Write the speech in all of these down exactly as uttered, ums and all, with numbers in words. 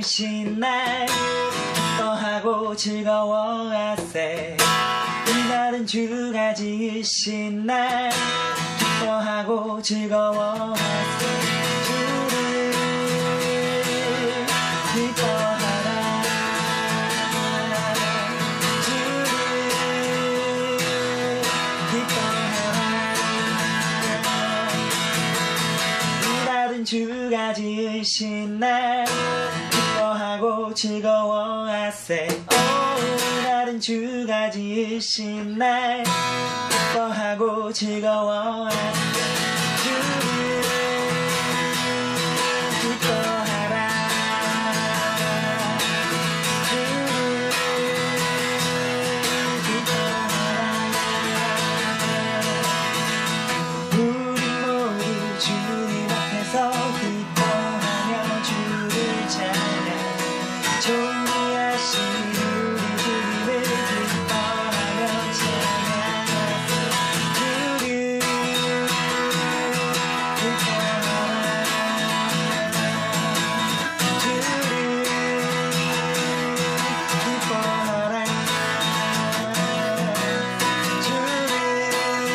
지으신 날 기뻐하고 즐거워하세. 이날은 주가 지으신 날 기뻐하고 즐거워하세. 주를 기뻐하라. 주를 기뻐하라. 이날은 주가 지으신 날 기뻐하고 즐거워하세. 이날은 주가 지으신 날 기뻐하고 즐거워하세. 주를 기뻐하라. 주를 기뻐하라. 우리 모두 주님 앞에서 기뻐하며 주를 찬양. 존귀하신 우리 주님을 기뻐하며 찬양하세. 주를 기뻐하라. 주를 기뻐하라. 주를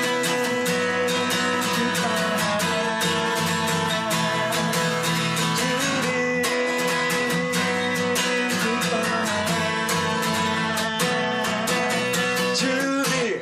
주를